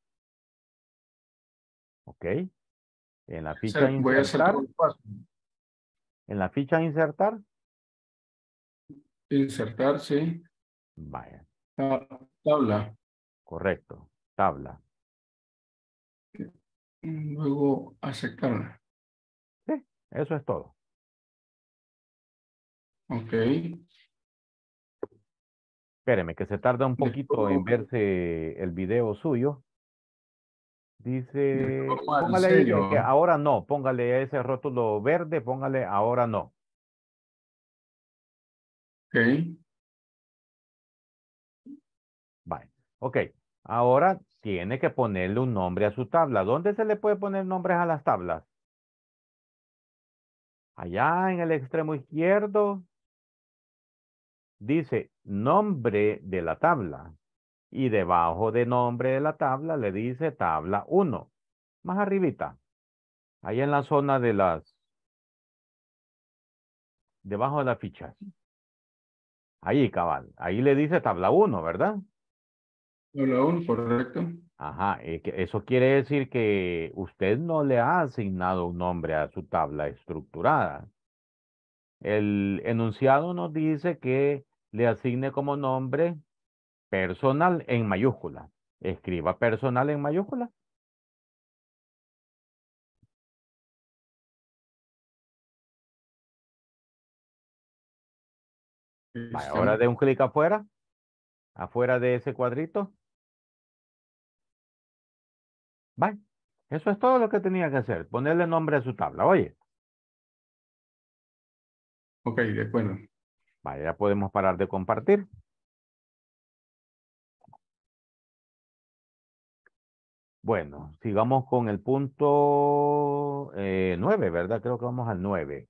Ok. En la ficha Voy a hacer insertar. todo el paso. En la ficha insertar. Insertar, sí. Vaya. Tabla. Correcto. Tabla. Luego aceptar. Sí, eso es todo. Ok. Espéreme, que se tarda un poquito en verse el video suyo. Dice, póngale ahí que ahora no, póngale ese rótulo verde, póngale ahora no. Ok. Vale, ok. Ahora tiene que ponerle un nombre a su tabla. ¿Dónde se le puede poner nombres a las tablas? Allá en el extremo izquierdo dice nombre de la tabla. Y debajo de nombre de la tabla le dice tabla 1. Más arribita. Ahí en la zona de las... Debajo de las fichas. Ahí, cabal. Ahí le dice tabla 1, ¿verdad? Tabla 1, correcto. Ajá. Eso quiere decir que usted no le ha asignado un nombre a su tabla estructurada. El enunciado nos dice que le asigne como nombre personal en mayúscula. Escriba personal en mayúscula. Vaya, ahora de un clic afuera. Afuera de ese cuadrito. Vaya. Eso es todo lo que tenía que hacer. Ponerle nombre a su tabla. Oye. Ok, de acuerdo. Vaya, ya podemos parar de compartir. Bueno, sigamos con el punto 9, ¿verdad? Creo que vamos al 9.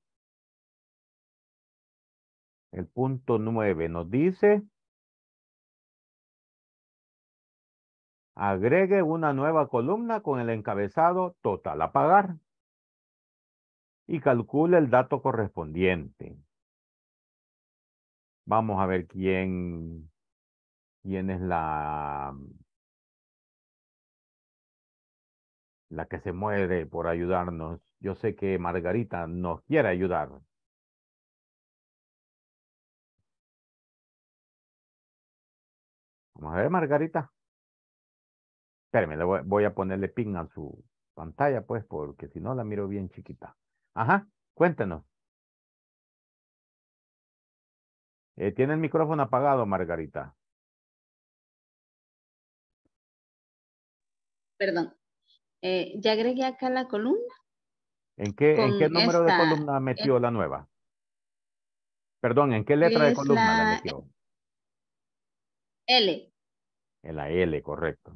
El punto 9 nos dice, agregue una nueva columna con el encabezado total a pagar y calcule el dato correspondiente. Vamos a ver quién es la que se muere por ayudarnos. Yo sé que Margarita nos quiere ayudar. Vamos a ver, Margarita. Espérame, voy a ponerle pin a su pantalla, pues, porque si no la miro bien chiquita. Ajá, cuéntenos. ¿Tiene el micrófono apagado, Margarita? Perdón. Ya agregué acá la columna. ¿En qué Con número de columna esta metió la nueva? Perdón, ¿en qué letra de es columna la la metió? L. En la L, correcto.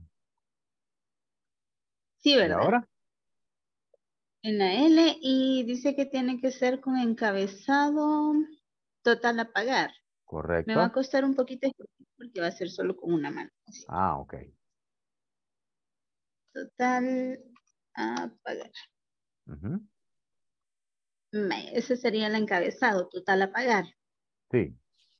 Sí, ¿Y ¿verdad? ahora? En la L y dice que tiene que ser con encabezado total a pagar. Me va a Correcto. costar un poquito porque va a ser solo con una mano. Ah, ok. Total a pagar. Ujú. Ese sería el encabezado, total a pagar. Sí,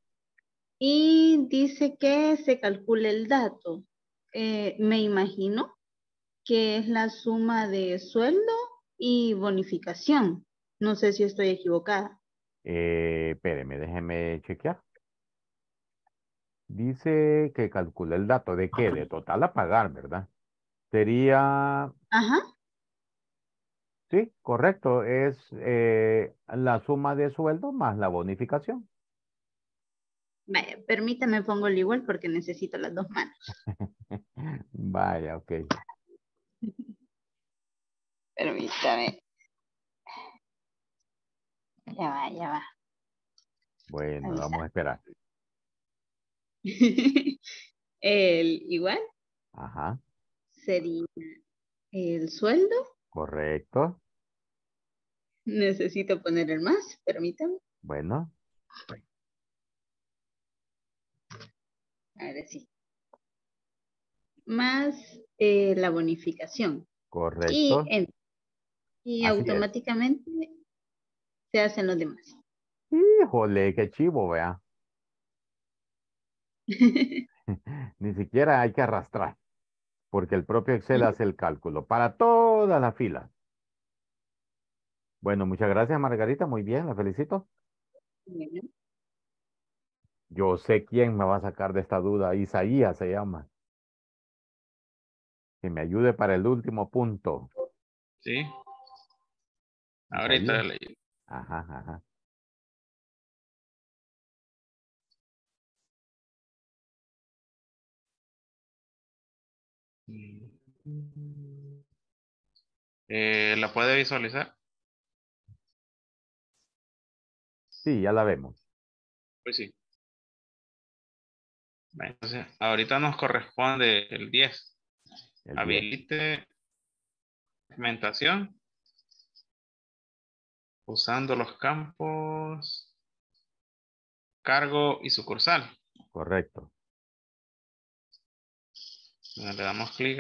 Y dice que se calcule el dato. Me imagino que es la suma de sueldo y bonificación. No sé si estoy equivocada. espéreme, déjeme chequear. Dice que calcula el dato de qué, de total a pagar, ¿verdad? Sería, Ajá. sí, correcto, es la suma de sueldo más la bonificación. Vaya, permítame pongo el igual porque necesito las dos manos. Vaya, ok. Permítame. Ya va, ya va. Bueno, Ahí vamos está. a esperar. El igual Ajá, sería el sueldo. correcto. Necesito poner el más, permítame. Bueno, Ahora sí. Más la bonificación. Y, correcto. y Así es. automáticamente se hacen los demás. Híjole, qué chivo, vea. Ni siquiera hay que arrastrar, porque el propio Excel hace el cálculo para todas las filas. Bueno, muchas gracias, Margarita. Muy bien, la felicito. Bueno, Yo sé quién me va a sacar de esta duda. Isaías se llama. Que me ayude para el último punto. Sí, ahorita Isaías. leí. Ajá, ajá. ¿La puede visualizar? Sí, ya la vemos. Pues sí. Bueno, entonces, ahorita nos corresponde el 10. El 10. Habilite segmentación usando los campos cargo y sucursal. Correcto. Le damos clic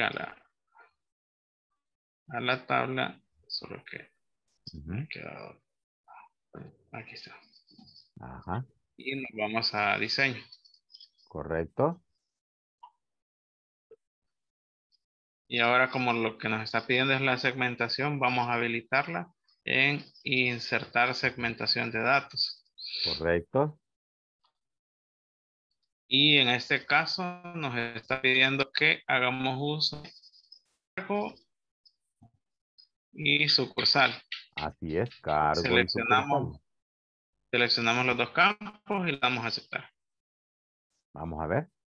a la tabla, solo que me Ujú. ha quedado. Aquí está. Ajá. Y nos vamos a diseño. Correcto. Y ahora como lo que nos está pidiendo es la segmentación, vamos a habilitarla en insertar segmentación de datos. Correcto. Y en este caso nos está pidiendo que hagamos uso de cargo y sucursal. Así es, cargo y sucursal. Seleccionamos los dos campos y le damos a aceptar. Vamos a ver.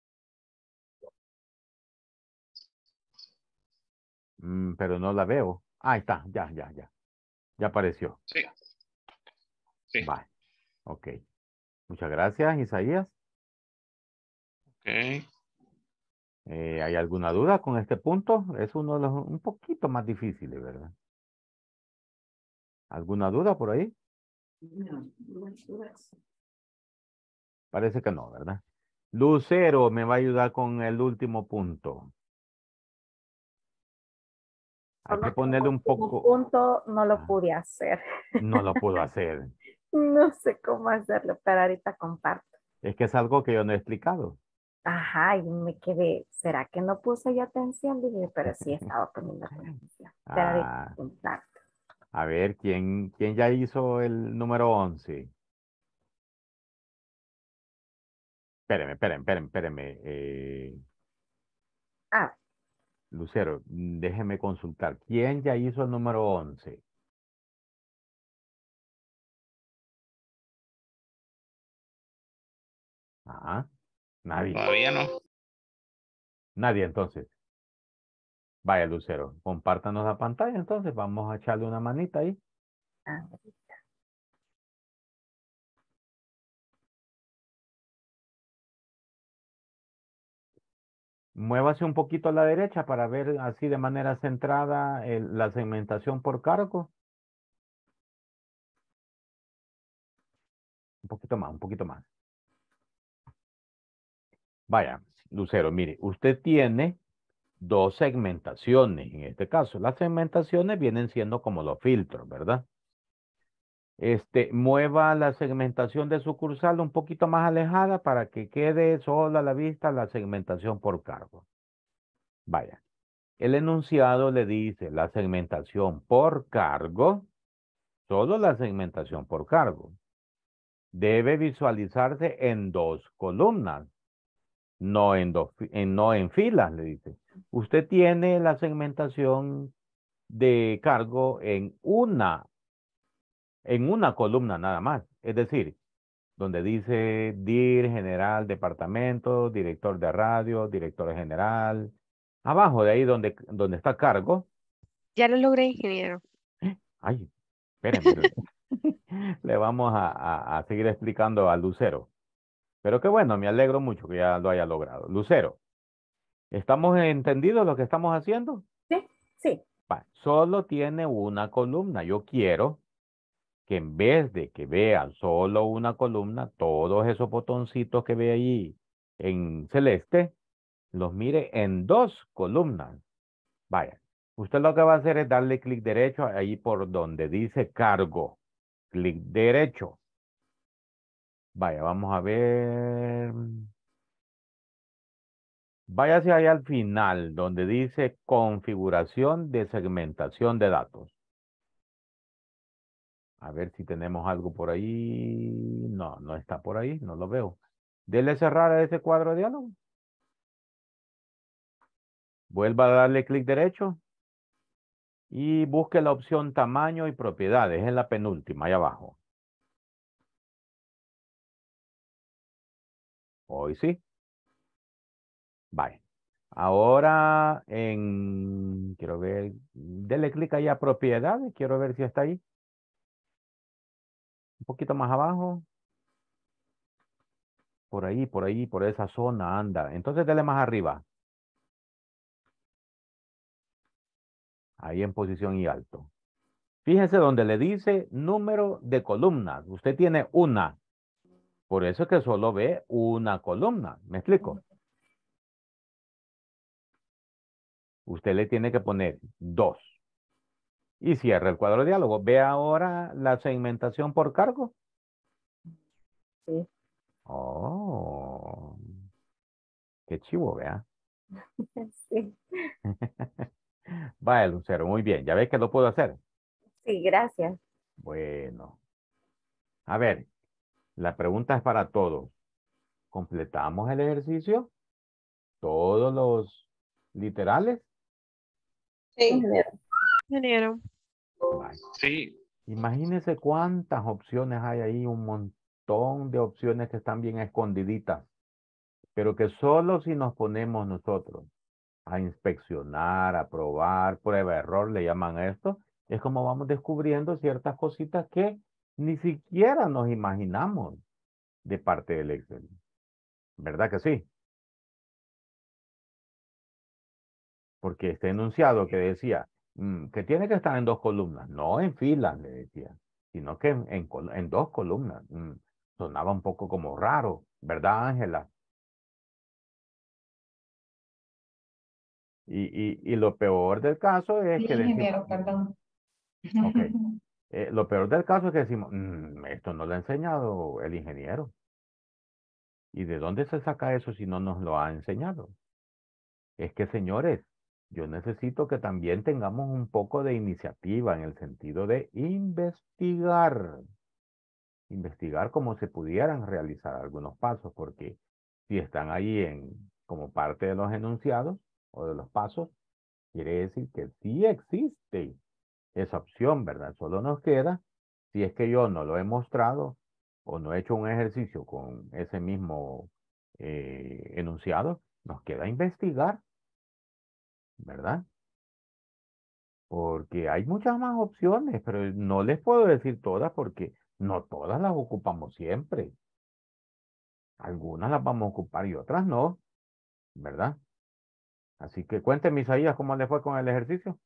Pero no la veo. Ahí está, ya. Ya apareció. Sí. Sí. Vale. Ok. Muchas gracias, Isaías. Ok. ¿Hay alguna duda con este punto? Es uno de los un poquito más difíciles, ¿verdad? ¿Alguna duda por ahí? Parece que no, ¿verdad? Lucero me va a ayudar con el último punto. Hay que ponerle un poco. Punto no lo pude hacer. No lo puedo hacer. No sé cómo hacerlo, pero ahorita comparto. Es que es algo que yo no he explicado. Ajá, y me quedé, ¿será que no puse yo atención? Dije, pero sí estaba poniendo atención. Pero ahorita comparto. A ver, ¿quién ya hizo el número 11? Espéreme. Lucero, déjeme consultar. ¿Quién ya hizo el número 11? Ajá. Nadie. Todavía no. Nadie, entonces. Vaya, Lucero, compártanos la pantalla, entonces vamos a echarle una manita ahí. Muévase un poquito a la derecha para ver así de manera centrada la segmentación por cargo. Un poquito más. Vaya, Lucero, mire, usted tiene dos segmentaciones en este caso. Las segmentaciones vienen siendo como los filtros, ¿verdad? Mueva la segmentación de sucursal un poquito más alejada para que quede sola a la vista la segmentación por cargo. Vaya, el enunciado le dice la segmentación por cargo, solo la segmentación por cargo. Debe visualizarse en dos columnas, no en filas, le dice. Usted tiene la segmentación de cargo en una columna nada más. Es decir, donde dice DIR, general, departamento, director de radio, director general. Abajo de ahí donde está cargo. Ya lo logré, ingeniero. Ay, espérenme. Le vamos a seguir explicando a Lucero. Pero qué bueno, me alegro mucho que ya lo haya logrado. Lucero, ¿estamos entendidos lo que estamos haciendo? Sí. Solo tiene una columna. Yo quiero que en vez de que vean solo una columna, todos esos botoncitos que ve ahí en celeste, los mire en dos columnas. Vaya, usted lo que va a hacer es darle clic derecho ahí por donde dice cargo. Clic derecho. Vaya, vamos a ver. Vaya hacia allá al final, donde dice configuración de segmentación de datos. A ver si tenemos algo por ahí. No, no está por ahí, no lo veo. Dele cerrar a ese cuadro de diálogo. Vuelva a darle clic derecho. Y busque la opción tamaño y propiedades. Es la penúltima, ahí abajo. Hoy sí. Vale. Ahora quiero ver, dele clic ahí a propiedades. Quiero ver si está ahí. Un poquito más abajo. Por ahí, por esa zona anda. Entonces dele más arriba. Ahí en posición y alto. Fíjese donde le dice número de columnas. Usted tiene una. Por eso es que solo ve una columna. ¿Me explico? Usted le tiene que poner 2. Y cierra el cuadro de diálogo. Ve ahora la segmentación por cargo. Sí. Oh, qué chivo, vea. Sí, Vaya, Lucero, muy bien. ¿Ya ves que lo puedo hacer? sí, gracias. Bueno, a ver, la pregunta es para todos. ¿Completamos el ejercicio? ¿Todos los literales? Sí, ingeniero. Ingeniero. Vaya. Sí, Imagínense cuántas opciones hay ahí, un montón de opciones que están bien escondiditas, pero que solo si nos ponemos nosotros a inspeccionar, a probar, prueba, error, le llaman a esto, es como vamos descubriendo ciertas cositas que ni siquiera nos imaginamos de parte del Excel. ¿Verdad que sí? Porque este enunciado que decía que tiene que estar en dos columnas, no en filas, le decía, sino que en dos columnas. Sonaba un poco como raro, ¿verdad, Ángela? Y lo peor del caso es Sí, que decimos, ingeniero, perdón. ok, lo peor del caso es que decimos, esto no lo ha enseñado el ingeniero. ¿Y de dónde se saca eso si no nos lo ha enseñado? Es que, señores, yo necesito que también tengamos un poco de iniciativa en el sentido de investigar. Investigar cómo se pudieran realizar algunos pasos, porque si están ahí como parte de los enunciados o de los pasos, quiere decir que sí existe esa opción, ¿verdad? Solo nos queda, si es que yo no lo he mostrado o no he hecho un ejercicio con ese mismo enunciado, nos queda investigar, ¿verdad? Porque hay muchas más opciones, pero no les puedo decir todas porque no todas las ocupamos siempre. Algunas las vamos a ocupar y otras no, ¿verdad? Así que cuénteme, Isaías, ¿cómo le fue con el ejercicio?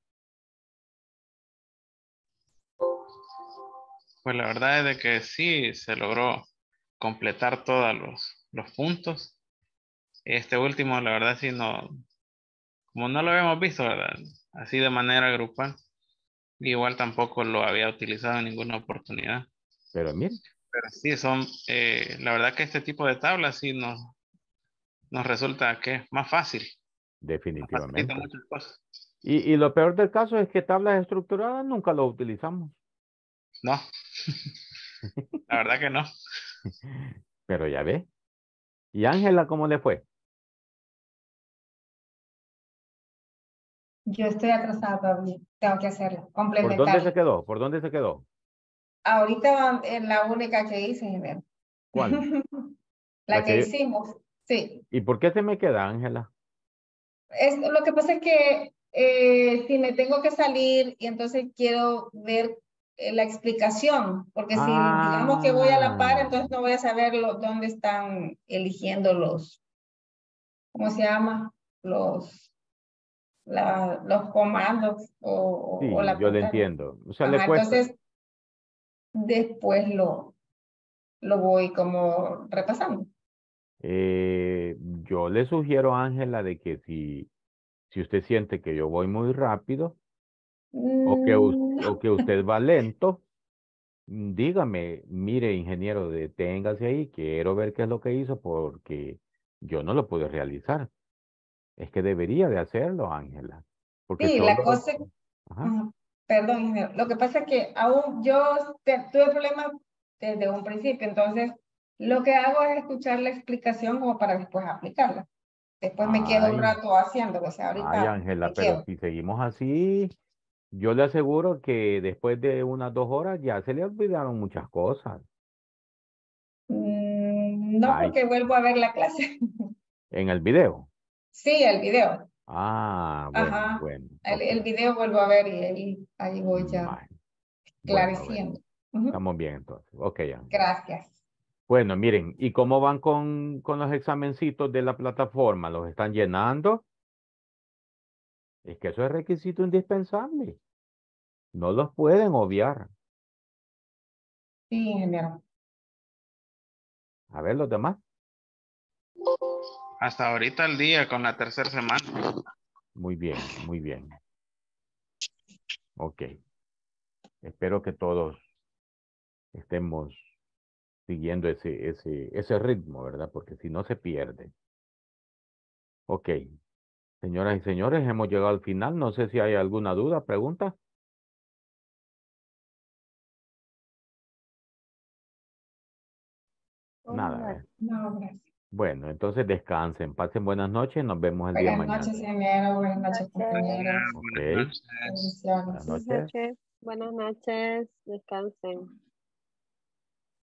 pues la verdad es de que sí se logró completar todos los puntos. Este último, la verdad, sí no, como no lo habíamos visto, ¿verdad? Así de manera grupal, igual tampoco lo había utilizado en ninguna oportunidad. Pero mire, Pero sí, son, la verdad que este tipo de tablas sí nos resulta que es más fácil, nos facilita definitivamente. muchas cosas. Y lo peor del caso es que tablas estructuradas nunca lo utilizamos. No, la verdad que no. Pero ya ve. ¿Y Ángela cómo le fue? Yo estoy atrasada todavía. Tengo que hacerlo, ¿Por dónde se complementarlo. quedó? ¿Por dónde se quedó? Ahorita en la única que hice, ingeniero. ¿Cuál? La La que que... hicimos, sí. ¿Y por qué se me queda, Ángela? Lo que pasa es que si me tengo que salir y entonces quiero ver la explicación, porque si digamos que voy a la par, Ah, entonces no voy a saber dónde están eligiendo ¿cómo se llama? Los, los comandos o sí, la yo le pantalla. entiendo. O sea, le Ajá, cuesta. entonces después lo voy como repasando. Yo le sugiero a Ángela de que si usted siente que yo voy muy rápido o No. que usted va lento, dígame, mire, ingeniero, deténgase ahí, quiero ver qué es lo que hizo porque yo no lo pude realizar. Es que debería de hacerlo, Ángela, porque Sí, la solo... cosa, Ajá. perdón, ingeniero. Lo que pasa es que aún yo tuve problemas desde un principio, entonces lo que hago es escuchar la explicación como para después aplicarla. Después me quedo un Ay, rato haciéndolo, o sea, ay, ahorita Ángela, me pero quedo. si seguimos así, yo le aseguro que después de unas 2 horas ya se le olvidaron muchas cosas. No Ay, porque vuelvo a ver la clase. en el video. Sí, el video. Ah, bueno, Ajá. bueno, El, ok. el video vuelvo a ver y ahí voy ya Vale. Bueno, bueno. clareciendo. Ujú. Estamos bien entonces. Ok, Ángela. Gracias. Bueno, miren, ¿y cómo van con los examencitos de la plataforma? ¿Los están llenando? Es que eso es requisito indispensable. No los pueden obviar. Sí, ingeniero. A ver, los demás. Hasta ahorita el día con la tercera semana. Muy bien, muy bien. Ok. Espero que todos estemos siguiendo ese ritmo, ¿verdad? Porque si no se pierde. Ok. Señoras y señores, hemos llegado al final. No sé si hay alguna duda, pregunta. Nada, ¿eh? No, gracias. Bueno, entonces descansen, pasen buenas noches, nos vemos el día de Buenas mañana. noches, ingeniero. Buenas noches, compañeros. Ok, Buenas noches. Bendiciones. buenas noches. Buenas noches, descansen.